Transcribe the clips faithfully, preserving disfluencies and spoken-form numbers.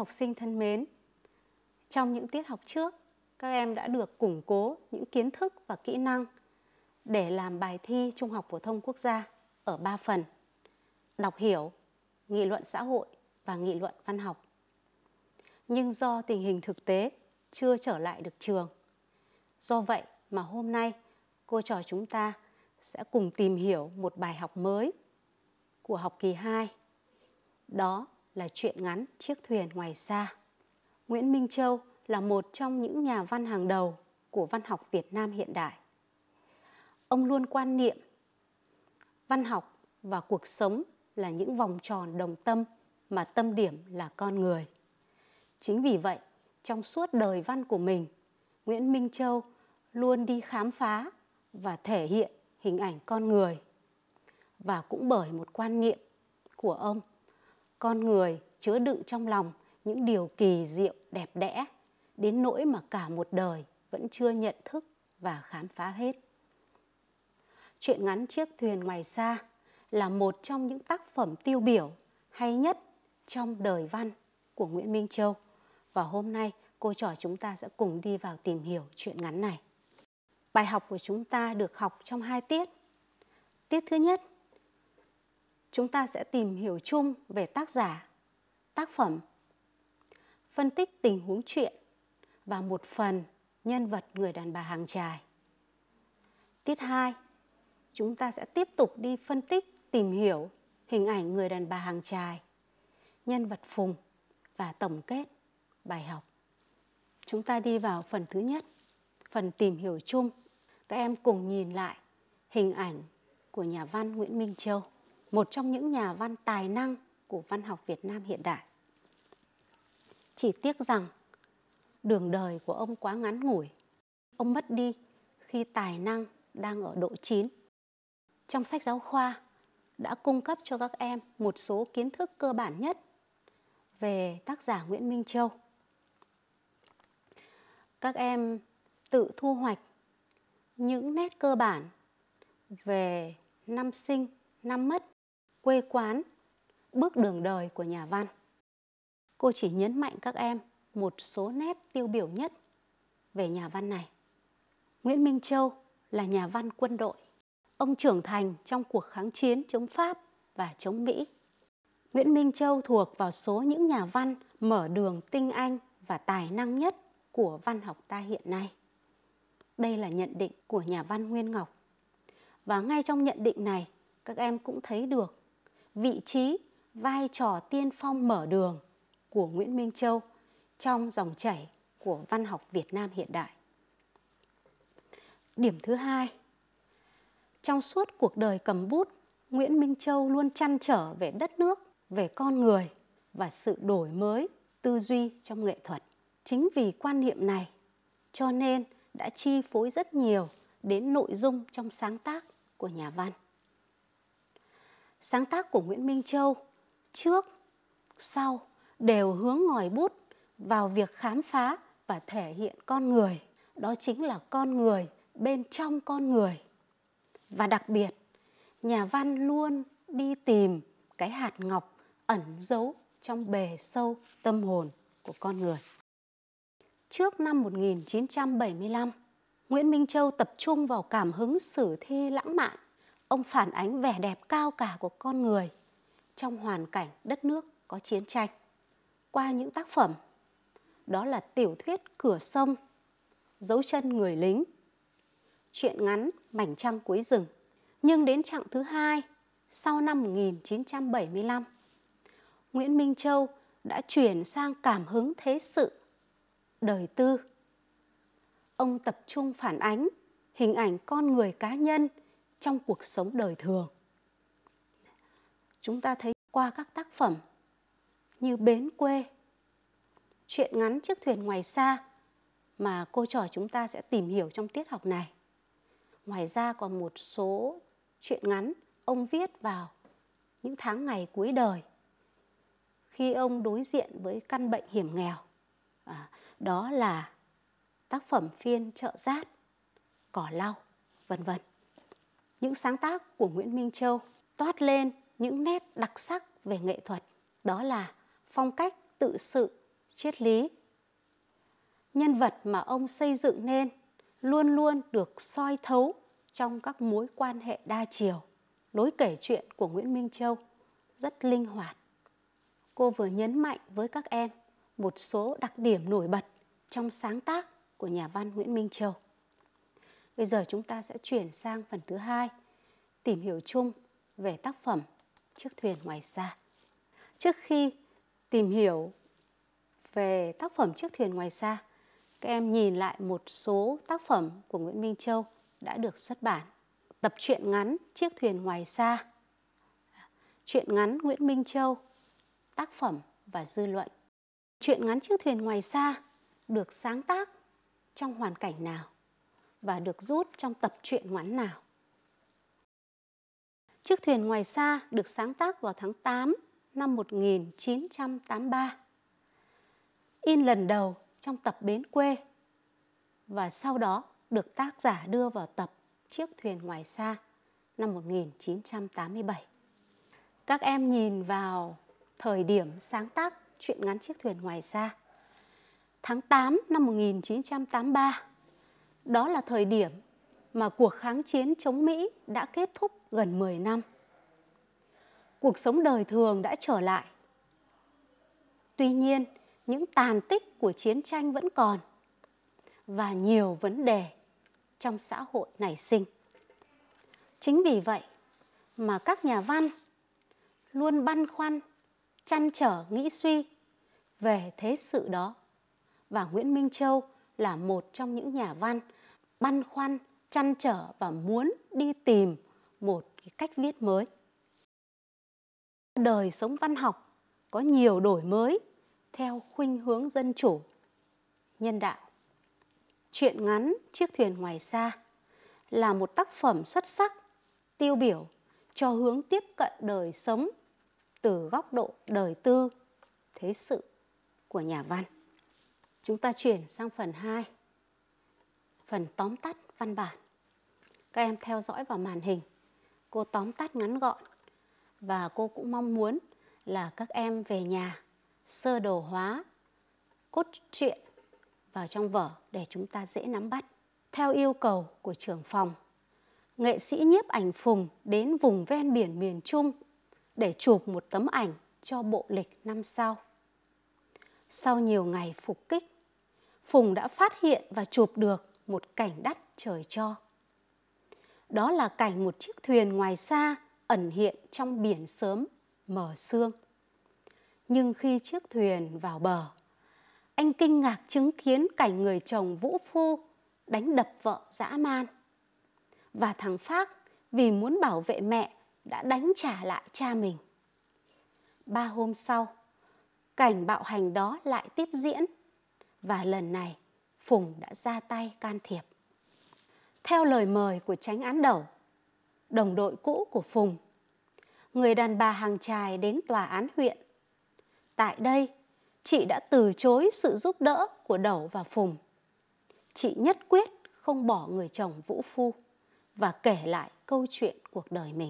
học sinh thân mến, trong những tiết học trước, các em đã được củng cố những kiến thức và kỹ năng để làm bài thi Trung học phổ thông quốc gia ở ba phần: đọc hiểu, nghị luận xã hội và nghị luận văn học. Nhưng do tình hình thực tế chưa trở lại được trường, do vậy mà hôm nay cô trò chúng ta sẽ cùng tìm hiểu một bài học mới của học kỳ hai. Đó là truyện ngắn Chiếc thuyền ngoài xa. Nguyễn Minh Châu là một trong những nhà văn hàng đầu của văn học Việt Nam hiện đại. Ông luôn quan niệm văn học và cuộc sống là những vòng tròn đồng tâm mà tâm điểm là con người. Chính vì vậy, trong suốt đời văn của mình, Nguyễn Minh Châu luôn đi khám phá và thể hiện hình ảnh con người. Và cũng bởi một quan niệm của ông, con người chứa đựng trong lòng những điều kỳ diệu đẹp đẽ, đến nỗi mà cả một đời vẫn chưa nhận thức và khám phá hết. Truyện ngắn Chiếc thuyền ngoài xa là một trong những tác phẩm tiêu biểu hay nhất trong đời văn của Nguyễn Minh Châu. Và hôm nay cô trò chúng ta sẽ cùng đi vào tìm hiểu truyện ngắn này. Bài học của chúng ta được học trong hai tiết. Tiết thứ nhất, chúng ta sẽ tìm hiểu chung về tác giả, tác phẩm, phân tích tình huống truyện và một phần nhân vật người đàn bà hàng chài. Tiết hai, chúng ta sẽ tiếp tục đi phân tích, tìm hiểu hình ảnh người đàn bà hàng chài, nhân vật Phùng và tổng kết bài học. Chúng ta đi vào phần thứ nhất, phần tìm hiểu chung. Các em cùng nhìn lại hình ảnh của nhà văn Nguyễn Minh Châu, một trong những nhà văn tài năng của văn học Việt Nam hiện đại. Chỉ tiếc rằng đường đời của ông quá ngắn ngủi. Ông mất đi khi tài năng đang ở độ chín. Trong sách giáo khoa đã cung cấp cho các em một số kiến thức cơ bản nhất về tác giả Nguyễn Minh Châu. Các em tự thu hoạch những nét cơ bản về năm sinh, năm mất, quê quán, bước đường đời của nhà văn. Cô chỉ nhấn mạnh các em một số nét tiêu biểu nhất về nhà văn này. Nguyễn Minh Châu là nhà văn quân đội. Ông trưởng thành trong cuộc kháng chiến chống Pháp và chống Mỹ. Nguyễn Minh Châu thuộc vào số những nhà văn mở đường tinh anh và tài năng nhất của văn học ta hiện nay. Đây là nhận định của nhà văn Nguyên Ngọc. Và ngay trong nhận định này, các em cũng thấy được vị trí, vai trò tiên phong mở đường của Nguyễn Minh Châu trong dòng chảy của văn học Việt Nam hiện đại. Điểm thứ hai, trong suốt cuộc đời cầm bút, Nguyễn Minh Châu luôn trăn trở về đất nước, về con người và sự đổi mới, tư duy trong nghệ thuật. Chính vì quan niệm này, cho nên đã chi phối rất nhiều đến nội dung trong sáng tác của nhà văn. Sáng tác của Nguyễn Minh Châu trước, sau đều hướng ngòi bút vào việc khám phá và thể hiện con người. Đó chính là con người bên trong con người. Và đặc biệt, nhà văn luôn đi tìm cái hạt ngọc ẩn giấu trong bề sâu tâm hồn của con người. Trước năm một nghìn chín trăm bảy mươi lăm, Nguyễn Minh Châu tập trung vào cảm hứng sử thi lãng mạn. Ông phản ánh vẻ đẹp cao cả của con người trong hoàn cảnh đất nước có chiến tranh qua những tác phẩm. Đó là tiểu thuyết Cửa sông, Dấu chân người lính, truyện ngắn Mảnh trăng cuối rừng. Nhưng đến chặng thứ hai, sau năm một nghìn chín trăm bảy mươi lăm, Nguyễn Minh Châu đã chuyển sang cảm hứng thế sự, đời tư. Ông tập trung phản ánh hình ảnh con người cá nhân trong cuộc sống đời thường. Chúng ta thấy qua các tác phẩm như Bến quê, truyện ngắn Chiếc thuyền ngoài xa mà cô trò chúng ta sẽ tìm hiểu trong tiết học này. Ngoài ra còn một số truyện ngắn ông viết vào những tháng ngày cuối đời khi ông đối diện với căn bệnh hiểm nghèo. À, đó là tác phẩm Phiên chợ rát, Cỏ lau, vân vân. Những sáng tác của Nguyễn Minh Châu toát lên những nét đặc sắc về nghệ thuật. Đó là phong cách tự sự, triết lý. Nhân vật mà ông xây dựng nên luôn luôn được soi thấu trong các mối quan hệ đa chiều. Lối kể chuyện của Nguyễn Minh Châu rất linh hoạt. Cô vừa nhấn mạnh với các em một số đặc điểm nổi bật trong sáng tác của nhà văn Nguyễn Minh Châu. Bây giờ chúng ta sẽ chuyển sang phần thứ hai, tìm hiểu chung về tác phẩm Chiếc thuyền ngoài xa. Trước khi tìm hiểu về tác phẩm Chiếc thuyền ngoài xa, các em nhìn lại một số tác phẩm của Nguyễn Minh Châu đã được xuất bản. Tập truyện ngắn Chiếc thuyền ngoài xa, truyện ngắn Nguyễn Minh Châu, tác phẩm và dư luận. Truyện ngắn Chiếc thuyền ngoài xa được sáng tác trong hoàn cảnh nào và được rút trong tập truyện ngắn nào? Chiếc thuyền ngoài xa được sáng tác vào tháng tám năm một nghìn chín trăm tám mươi ba. In lần đầu trong tập Bến quê và sau đó được tác giả đưa vào tập Chiếc thuyền ngoài xa năm một nghìn chín trăm tám mươi bảy. Các em nhìn vào thời điểm sáng tác truyện ngắn Chiếc thuyền ngoài xa. Tháng tám năm một nghìn chín trăm tám mươi ba, đó là thời điểm mà cuộc kháng chiến chống Mỹ đã kết thúc gần mười năm. Cuộc sống đời thường đã trở lại. Tuy nhiên, những tàn tích của chiến tranh vẫn còn và nhiều vấn đề trong xã hội nảy sinh. Chính vì vậy mà các nhà văn luôn băn khoăn, trăn trở nghĩ suy về thế sự đó. Và Nguyễn Minh Châu là một trong những nhà văn băn khoăn, trăn trở và muốn đi tìm một cái cách viết mới. Đời sống văn học có nhiều đổi mới theo khuynh hướng dân chủ, nhân đạo. Truyện ngắn Chiếc thuyền ngoài xa là một tác phẩm xuất sắc, tiêu biểu cho hướng tiếp cận đời sống từ góc độ đời tư, thế sự của nhà văn. Chúng ta chuyển sang phần hai, phần tóm tắt văn bản. Các em theo dõi vào màn hình, cô tóm tắt ngắn gọn và cô cũng mong muốn là các em về nhà sơ đồ hóa cốt truyện vào trong vở để chúng ta dễ nắm bắt. Theo yêu cầu của trưởng phòng, nghệ sĩ nhiếp ảnh Phùng đến vùng ven biển miền Trung để chụp một tấm ảnh cho bộ lịch năm sau. Sau nhiều ngày phục kích, Phùng đã phát hiện và chụp được một cảnh đắt trời cho. Đó là cảnh một chiếc thuyền ngoài xa ẩn hiện trong biển sớm mờ sương. Nhưng khi chiếc thuyền vào bờ, anh kinh ngạc chứng kiến cảnh người chồng vũ phu đánh đập vợ dã man. Và thằng Phác vì muốn bảo vệ mẹ đã đánh trả lại cha mình. Ba hôm sau, cảnh bạo hành đó lại tiếp diễn và lần này Phùng đã ra tay can thiệp. Theo lời mời của chánh án Đẩu, đồng đội cũ của Phùng, người đàn bà hàng chài đến tòa án huyện. Tại đây, chị đã từ chối sự giúp đỡ của Đẩu và Phùng. Chị nhất quyết không bỏ người chồng vũ phu và kể lại câu chuyện cuộc đời mình.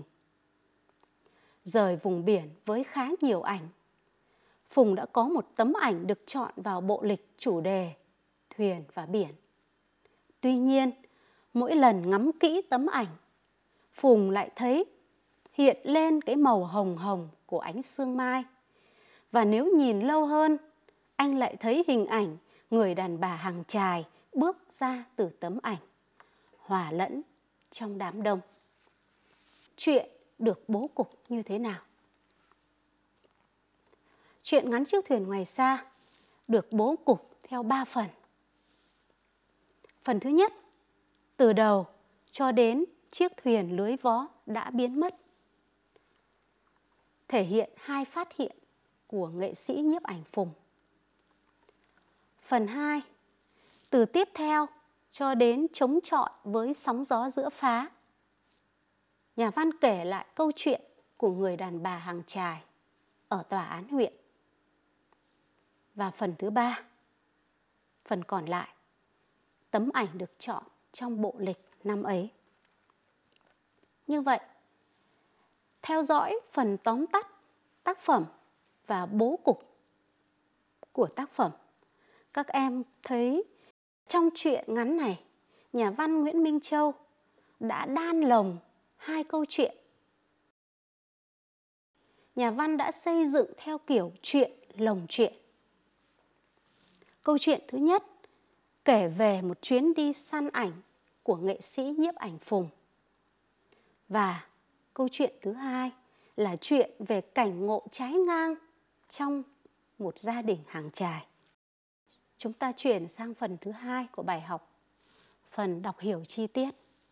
Rời vùng biển với khá nhiều ảnh, Phùng đã có một tấm ảnh được chọn vào bộ lịch chủ đề Thuyền và Biển. Tuy nhiên, mỗi lần ngắm kỹ tấm ảnh, Phùng lại thấy hiện lên cái màu hồng hồng của ánh sương mai. Và nếu nhìn lâu hơn, anh lại thấy hình ảnh người đàn bà hàng chài bước ra từ tấm ảnh, hòa lẫn trong đám đông. Chuyện được bố cục như thế nào? Truyện ngắn Chiếc thuyền ngoài xa được bố cục theo ba phần. Phần thứ nhất, từ đầu cho đến chiếc thuyền lưới vó đã biến mất, thể hiện hai phát hiện của nghệ sĩ nhiếp ảnh Phùng. Phần hai, từ tiếp theo cho đến chống chọi với sóng gió giữa phá, nhà văn kể lại câu chuyện của người đàn bà hàng chài ở tòa án huyện. Và phần thứ ba, phần còn lại, tấm ảnh được chọn trong bộ lịch năm ấy. Như vậy, theo dõi phần tóm tắt tác phẩm và bố cục của tác phẩm. Các em thấy trong truyện ngắn này, nhà văn Nguyễn Minh Châu đã đan lồng hai câu chuyện. Nhà văn đã xây dựng theo kiểu truyện lồng truyện. Câu chuyện thứ nhất kể về một chuyến đi săn ảnh của nghệ sĩ nhiếp ảnh Phùng. Và câu chuyện thứ hai là chuyện về cảnh ngộ trái ngang trong một gia đình hàng chài. Chúng ta chuyển sang phần thứ hai của bài học, phần đọc hiểu chi tiết.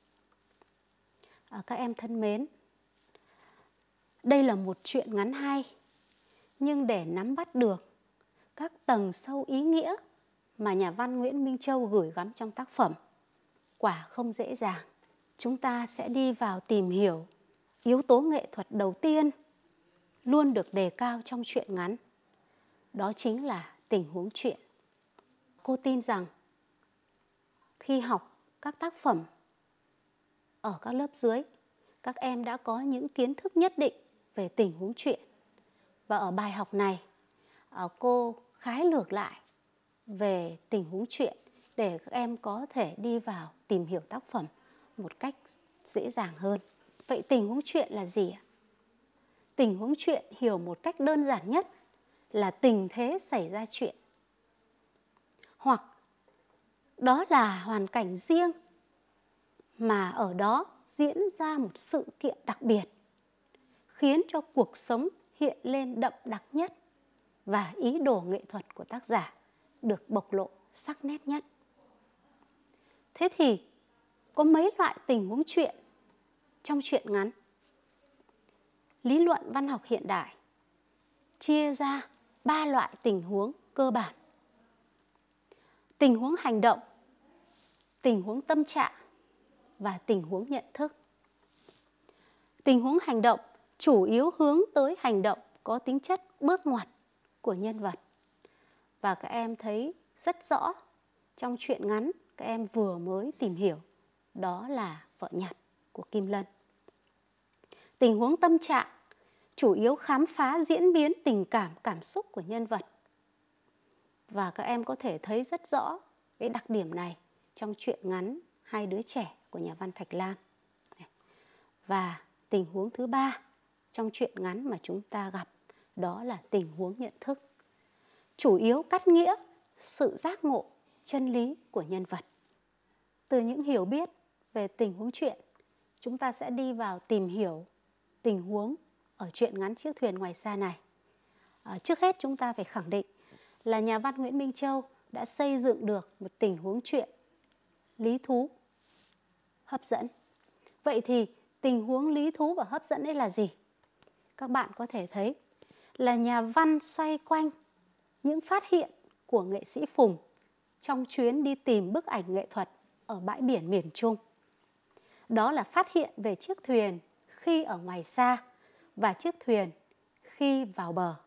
À, các em thân mến, đây là một truyện ngắn hay, nhưng để nắm bắt được các tầng sâu ý nghĩa mà nhà văn Nguyễn Minh Châu gửi gắm trong tác phẩm quả không dễ dàng. Chúng ta sẽ đi vào tìm hiểu yếu tố nghệ thuật đầu tiên luôn được đề cao trong truyện ngắn. Đó chính là tình huống truyện. Cô tin rằng khi học các tác phẩm ở các lớp dưới, các em đã có những kiến thức nhất định về tình huống truyện. Và ở bài học này, cô khái lược lại về tình huống truyện để các em có thể đi vào tìm hiểu tác phẩm một cách dễ dàng hơn. Vậy tình huống truyện là gì ạ? Tình huống truyện hiểu một cách đơn giản nhất là tình thế xảy ra chuyện, hoặc đó là hoàn cảnh riêng mà ở đó diễn ra một sự kiện đặc biệt, khiến cho cuộc sống hiện lên đậm đặc nhất và ý đồ nghệ thuật của tác giả được bộc lộ sắc nét nhất. Thế thì có mấy loại tình huống truyện trong truyện ngắn? Lý luận văn học hiện đại chia ra ba loại tình huống cơ bản: tình huống hành động, tình huống tâm trạng và tình huống nhận thức. Tình huống hành động chủ yếu hướng tới hành động có tính chất bước ngoặt của nhân vật. Và các em thấy rất rõ trong truyện ngắn các em vừa mới tìm hiểu, đó là Vợ Nhặt của Kim Lân. Tình huống tâm trạng chủ yếu khám phá diễn biến tình cảm, cảm xúc của nhân vật. Và các em có thể thấy rất rõ cái đặc điểm này trong truyện ngắn Hai đứa trẻ của nhà văn Thạch Lam. Và tình huống thứ ba trong truyện ngắn mà chúng ta gặp, đó là tình huống nhận thức, chủ yếu cắt nghĩa sự giác ngộ chân lý của nhân vật. Từ những hiểu biết về tình huống truyện, chúng ta sẽ đi vào tìm hiểu tình huống ở truyện ngắn Chiếc thuyền ngoài xa này. À, trước hết chúng ta phải khẳng định là nhà văn Nguyễn Minh Châu đã xây dựng được một tình huống truyện lý thú, hấp dẫn. Vậy thì tình huống lý thú và hấp dẫn ấy là gì? Các bạn có thể thấy là nhà văn xoay quanh những phát hiện của nghệ sĩ Phùng trong chuyến đi tìm bức ảnh nghệ thuật ở bãi biển miền Trung. Đó là phát hiện về chiếc thuyền khi ở ngoài xa và chiếc thuyền khi vào bờ.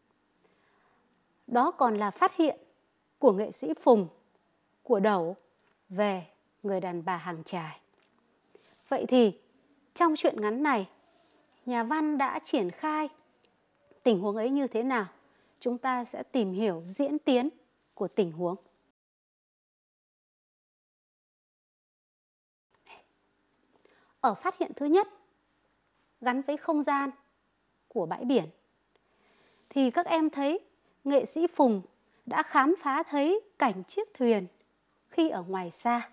Đó còn là phát hiện của nghệ sĩ Phùng, của Đẩu về người đàn bà hàng chài. Vậy thì trong truyện ngắn này, nhà văn đã triển khai tình huống ấy như thế nào? Chúng ta sẽ tìm hiểu diễn tiến của tình huống. Ở phát hiện thứ nhất, gắn với không gian của bãi biển, thì các em thấy nghệ sĩ Phùng đã khám phá thấy cảnh chiếc thuyền khi ở ngoài xa.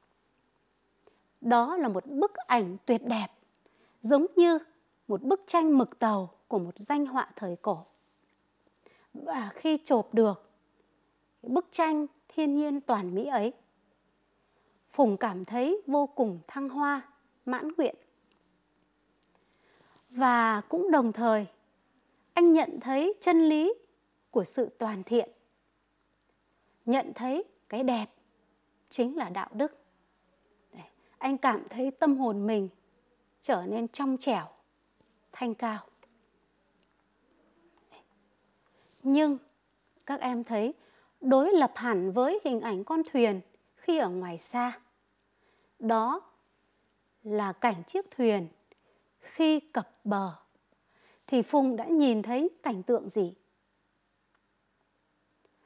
Đó là một bức ảnh tuyệt đẹp, giống như một bức tranh mực tàu của một danh họa thời cổ. Và khi chộp được bức tranh thiên nhiên toàn mỹ ấy, Phùng cảm thấy vô cùng thăng hoa, mãn nguyện. Và cũng đồng thời, anh nhận thấy chân lý của sự toàn thiện, nhận thấy cái đẹp chính là đạo đức. Đấy, anh cảm thấy tâm hồn mình trở nên trong trẻo, thanh cao. Nhưng các em thấy đối lập hẳn với hình ảnh con thuyền khi ở ngoài xa, đó là cảnh chiếc thuyền khi cập bờ, thì Phùng đã nhìn thấy cảnh tượng gì?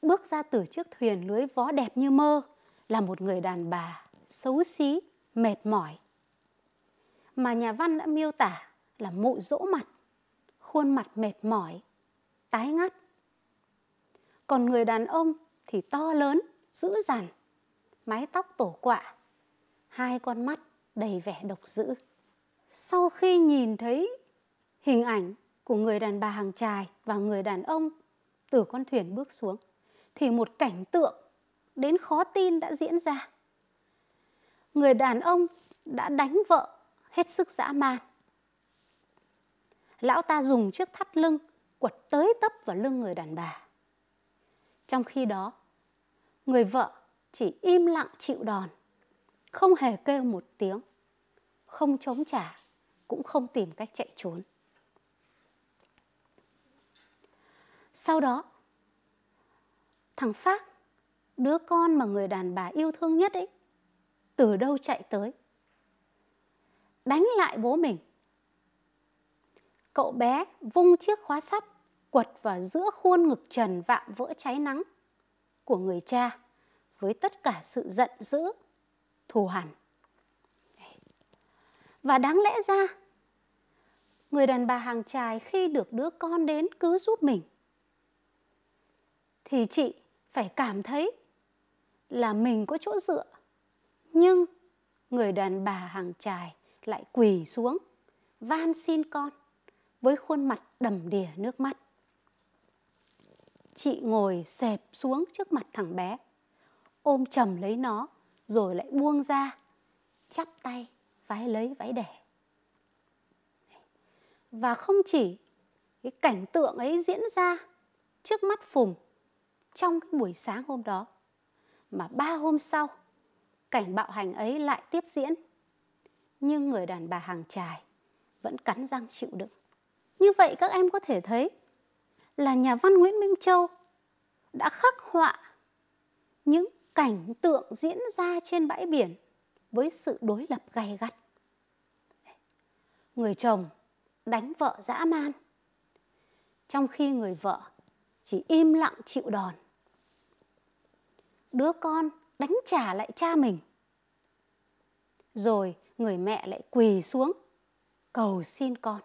bước ra từ chiếc thuyền lưới vó đẹp như mơ là một người đàn bà xấu xí, mệt mỏi, mà nhà văn đã miêu tả là mụn rỗ mặt, khuôn mặt mệt mỏi, tái ngắt. Còn người đàn ông thì to lớn, dữ dằn, mái tóc tổ quạ, hai con mắt đầy vẻ độc dữ. Sau khi nhìn thấy hình ảnh của người đàn bà hàng chài và người đàn ông từ con thuyền bước xuống, thì một cảnh tượng đến khó tin đã diễn ra. Người đàn ông đã đánh vợ hết sức dã man. Lão ta dùng chiếc thắt lưng quật tới tấp vào lưng người đàn bà. Trong khi đó, người vợ chỉ im lặng chịu đòn, không hề kêu một tiếng, không chống trả, cũng không tìm cách chạy trốn. Sau đó, thằng Phác, đứa con mà người đàn bà yêu thương nhất ấy, từ đâu chạy tới, đánh lại bố mình. Cậu bé vung chiếc khóa sắt quật vào giữa khuôn ngực trần vạm vỡ cháy nắng của người cha với tất cả sự giận dữ, thù hằn. Và đáng lẽ ra, người đàn bà hàng chài khi được đứa con đến cứu giúp mình, thì chị phải cảm thấy là mình có chỗ dựa. Nhưng người đàn bà hàng chài lại quỳ xuống, van xin con với khuôn mặt đầm đìa nước mắt. Chị ngồi xẹp xuống trước mặt thằng bé, ôm chầm lấy nó, rồi lại buông ra, chắp tay vái lấy vái đẻ. Và không chỉ cái cảnh tượng ấy diễn ra trước mắt Phùng trong cái buổi sáng hôm đó, mà ba hôm sau, cảnh bạo hành ấy lại tiếp diễn. Nhưng người đàn bà hàng chài vẫn cắn răng chịu đựng. Như vậy các em có thể thấy là nhà văn Nguyễn Minh Châu đã khắc họa những cảnh tượng diễn ra trên bãi biển với sự đối lập gay gắt. Người chồng đánh vợ dã man, trong khi người vợ chỉ im lặng chịu đòn. Đứa con đánh trả lại cha mình, rồi người mẹ lại quỳ xuống cầu xin con.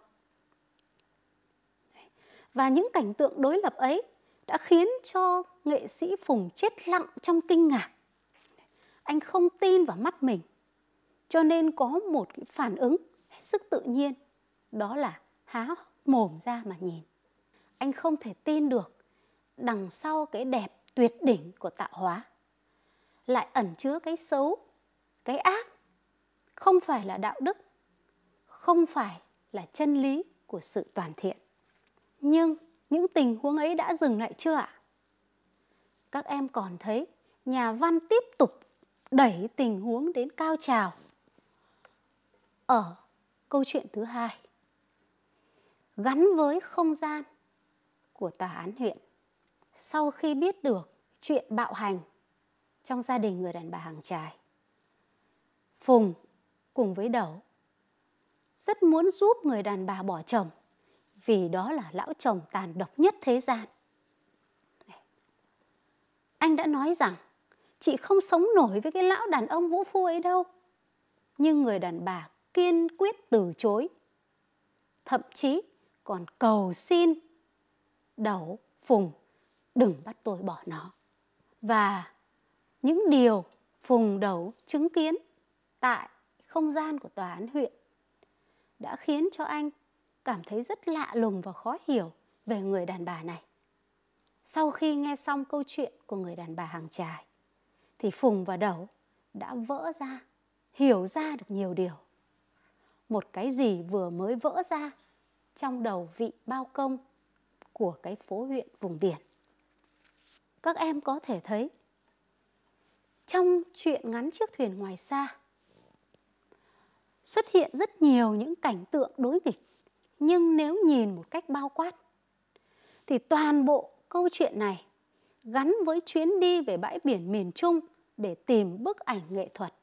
Và những cảnh tượng đối lập ấy đã khiến cho nghệ sĩ Phùng chết lặng trong kinh ngạc. Anh không tin vào mắt mình, cho nên có một cái phản ứng hết sức tự nhiên, đó là há hốc mồm ra mà nhìn. Anh không thể tin được đằng sau cái đẹp tuyệt đỉnh của tạo hóa lại ẩn chứa cái xấu, cái ác, không phải là đạo đức, không phải là chân lý của sự toàn thiện. Nhưng những tình huống ấy đã dừng lại chưa ạ? Các em còn thấy nhà văn tiếp tục đẩy tình huống đến cao trào ở câu chuyện thứ hai, gắn với không gian của tòa án huyện. Sau khi biết được chuyện bạo hành trong gia đình người đàn bà hàng chài, Phùng cùng với Đẩu rất muốn giúp người đàn bà bỏ chồng, vì đó là lão chồng tàn độc nhất thế gian. Anh đã nói rằng chị không sống nổi với cái lão đàn ông vũ phu ấy đâu. Nhưng người đàn bà kiên quyết từ chối, thậm chí còn cầu xin Đẩu, Phùng đừng bắt tôi bỏ nó. Và những điều Phùng, Đẩu chứng kiến tại không gian của tòa án huyện đã khiến cho anh cảm thấy rất lạ lùng và khó hiểu về người đàn bà này. Sau khi nghe xong câu chuyện của người đàn bà hàng chài, thì Phùng và Đẩu đã vỡ ra, hiểu ra được nhiều điều. Một cái gì vừa mới vỡ ra trong đầu vị bao công của cái phố huyện vùng biển. Các em có thể thấy trong chuyện ngắn Chiếc thuyền ngoài xa xuất hiện rất nhiều những cảnh tượng đối nghịch. Nhưng nếu nhìn một cách bao quát thì toàn bộ câu chuyện này gắn với chuyến đi về bãi biển miền Trung để tìm bức ảnh nghệ thuật,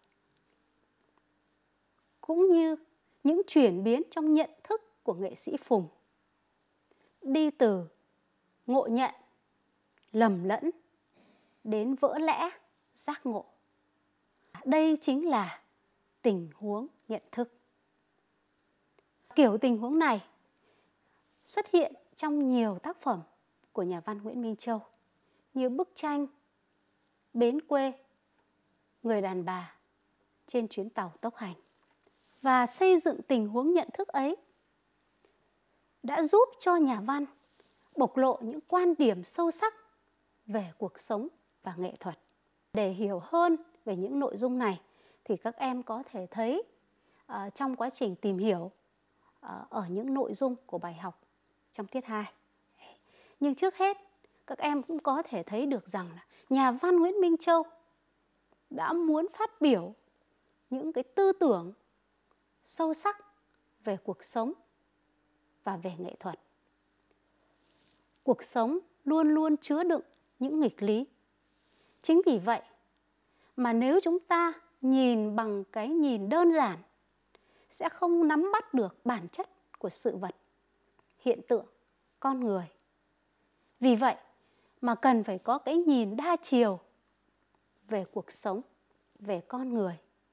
cũng như những chuyển biến trong nhận thức của nghệ sĩ Phùng, đi từ ngộ nhận, lầm lẫn đến vỡ lẽ, giác ngộ. Đây chính là tình huống nhận thức. Kiểu tình huống này xuất hiện trong nhiều tác phẩm của nhà văn Nguyễn Minh Châu như bức tranh Bến quê, Người đàn bà trên chuyến tàu tốc hành. Và xây dựng tình huống nhận thức ấy đã giúp cho nhà văn bộc lộ những quan điểm sâu sắc về cuộc sống và nghệ thuật. Để hiểu hơn về những nội dung này thì các em có thể thấy uh, trong quá trình tìm hiểu uh, ở những nội dung của bài học trong tiết hai. Nhưng trước hết, các em cũng có thể thấy được rằng là nhà văn Nguyễn Minh Châu đã muốn phát biểu những cái tư tưởng sâu sắc về cuộc sống và về nghệ thuật. Cuộc sống luôn luôn chứa đựng những nghịch lý. Chính vì vậy mà nếu chúng ta nhìn bằng cái nhìn đơn giản sẽ không nắm bắt được bản chất của sự vật, hiện tượng, con người. Vì vậy mà cần phải có cái nhìn đa chiều về cuộc sống, về con người.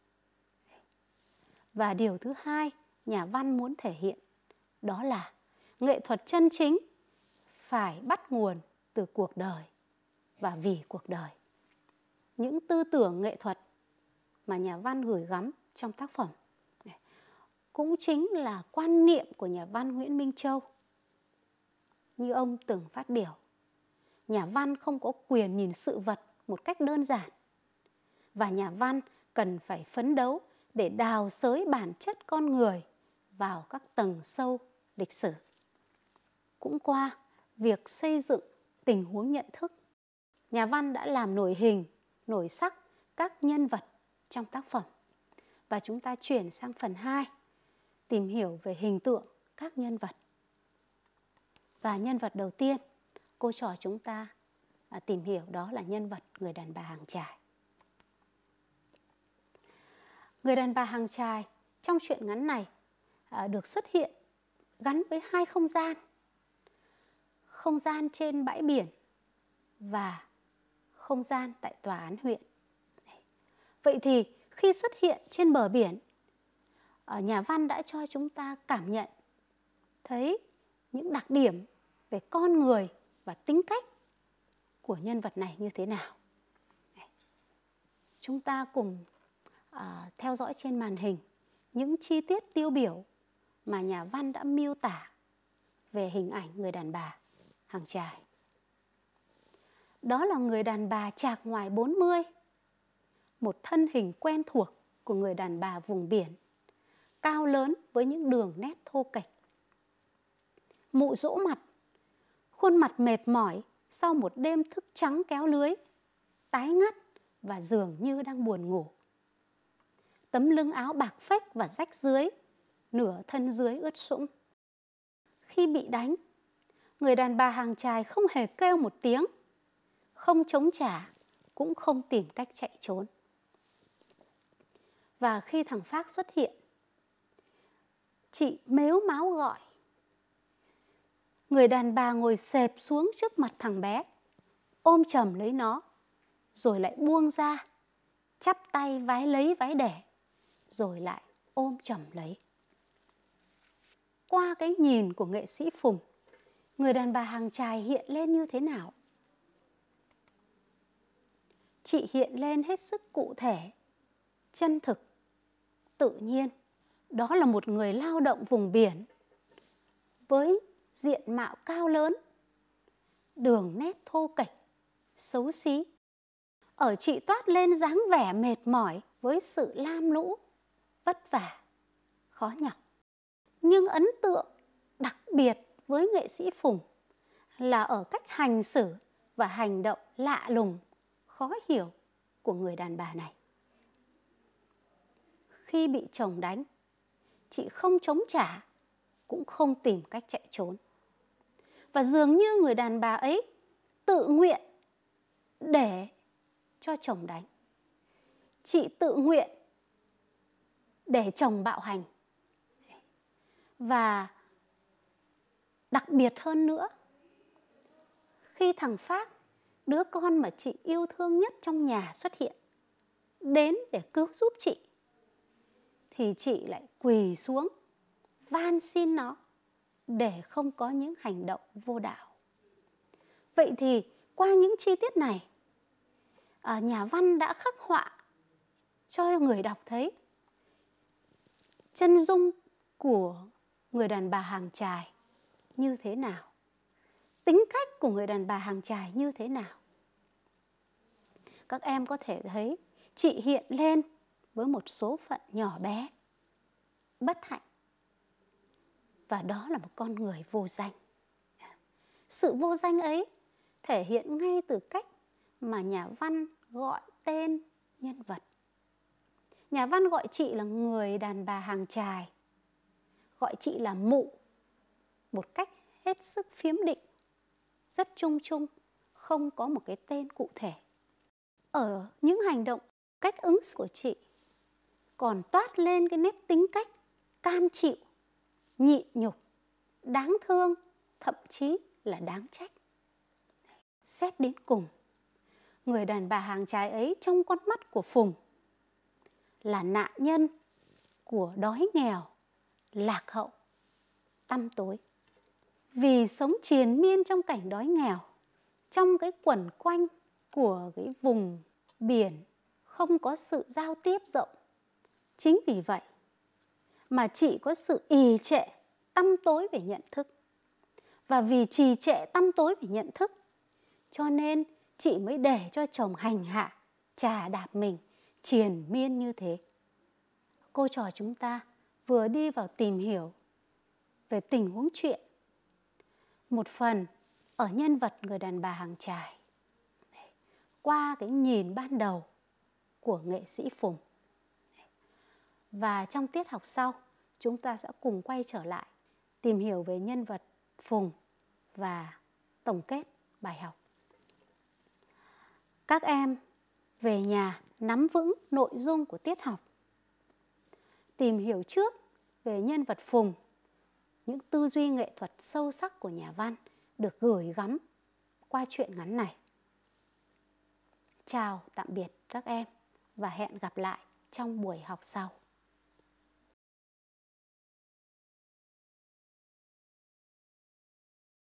Và điều thứ hai nhà văn muốn thể hiện đó là nghệ thuật chân chính phải bắt nguồn từ cuộc đời và vì cuộc đời. Những tư tưởng nghệ thuật mà nhà văn gửi gắm trong tác phẩm cũng chính là quan niệm của nhà văn Nguyễn Minh Châu. Như ông từng phát biểu, nhà văn không có quyền nhìn sự vật một cách đơn giản, và nhà văn cần phải phấn đấu để đào xới bản chất con người vào các tầng sâu lịch sử. Cũng qua việc xây dựng tình huống nhận thức, nhà văn đã làm nổi hình, nổi sắc các nhân vật trong tác phẩm. Và chúng ta chuyển sang phần hai, tìm hiểu về hình tượng các nhân vật. Và nhân vật đầu tiên, cô trò chúng ta à, tìm hiểu đó là nhân vật người đàn bà hàng chài. Người đàn bà hàng chài trong truyện ngắn này à, được xuất hiện gắn với hai không gian. Không gian trên bãi biển và không gian tại tòa án huyện. Vậy thì khi xuất hiện trên bờ biển, nhà văn đã cho chúng ta cảm nhận thấy những đặc điểm về con người và tính cách của nhân vật này như thế nào. Chúng ta cùng uh, theo dõi trên màn hình những chi tiết tiêu biểu mà nhà văn đã miêu tả về hình ảnh người đàn bà hàng chài. Đó là người đàn bà chạc ngoài bốn mươi, một thân hình quen thuộc của người đàn bà vùng biển, cao lớn với những đường nét thô kệch. Mụ rỗ mặt, khuôn mặt mệt mỏi sau một đêm thức trắng kéo lưới, tái ngắt và dường như đang buồn ngủ. Tấm lưng áo bạc phách và rách dưới, nửa thân dưới ướt sũng. Khi bị đánh, người đàn bà hàng chài không hề kêu một tiếng, không chống trả, cũng không tìm cách chạy trốn. Và khi thằng Phác xuất hiện, chị mếu máo gọi. Người đàn bà ngồi xẹp xuống trước mặt thằng bé, ôm chầm lấy nó, rồi lại buông ra, chắp tay vái lấy vái để, rồi lại ôm chầm lấy. Qua cái nhìn của nghệ sĩ Phùng, người đàn bà hàng chài hiện lên như thế nào? Chị hiện lên hết sức cụ thể, chân thực, tự nhiên. Đó là một người lao động vùng biển với diện mạo cao lớn, đường nét thô kệch, xấu xí. Ở chị toát lên dáng vẻ mệt mỏi với sự lam lũ, vất vả, khó nhọc. Nhưng ấn tượng đặc biệt với nghệ sĩ Phùng là ở cách hành xử và hành động lạ lùng, khó hiểu của người đàn bà này. Khi bị chồng đánh, chị không chống trả, cũng không tìm cách chạy trốn. Và dường như người đàn bà ấy tự nguyện để cho chồng đánh. Chị tự nguyện để chồng bạo hành. Và đặc biệt hơn nữa, khi thằng Phác đứa con mà chị yêu thương nhất trong nhà xuất hiện, đến để cứu giúp chị, thì chị lại quỳ xuống van xin nó để không có những hành động vô đạo. Vậy thì qua những chi tiết này, à, nhà văn đã khắc họa cho người đọc thấy chân dung của người đàn bà hàng chài như thế nào, tính cách của người đàn bà hàng chài như thế nào. Các em có thể thấy chị hiện lên với một số phận nhỏ bé, bất hạnh, và đó là một con người vô danh. Sự vô danh ấy thể hiện ngay từ cách mà nhà văn gọi tên nhân vật. Nhà văn gọi chị là người đàn bà hàng chài, gọi chị là mụ, một cách hết sức phiếm định, rất chung chung, không có một cái tên cụ thể. Ở những hành động, cách ứng xử của chị còn toát lên cái nét tính cách cam chịu, nhịn nhục, đáng thương, thậm chí là đáng trách. Xét đến cùng, người đàn bà hàng chài ấy trong con mắt của Phùng là nạn nhân của đói nghèo, lạc hậu, tăm tối. Vì sống triền miên trong cảnh đói nghèo, trong cái quẩn quanh của cái vùng biển không có sự giao tiếp rộng. Chính vì vậy mà chị có sự ì trệ, tăm tối về nhận thức. Và vì trì trệ tăm tối về nhận thức, cho nên chị mới để cho chồng hành hạ, chà đạp mình, triền miên như thế. Cô trò chúng ta vừa đi vào tìm hiểu về tình huống chuyện, một phần ở nhân vật người đàn bà hàng chài, qua cái nhìn ban đầu của nghệ sĩ Phùng. Và trong tiết học sau, chúng ta sẽ cùng quay trở lại tìm hiểu về nhân vật Phùng và tổng kết bài học. Các em về nhà nắm vững nội dung của tiết học, tìm hiểu trước về nhân vật Phùng, những tư duy nghệ thuật sâu sắc của nhà văn được gửi gắm qua truyện ngắn này. Chào tạm biệt các em và hẹn gặp lại trong buổi học sau.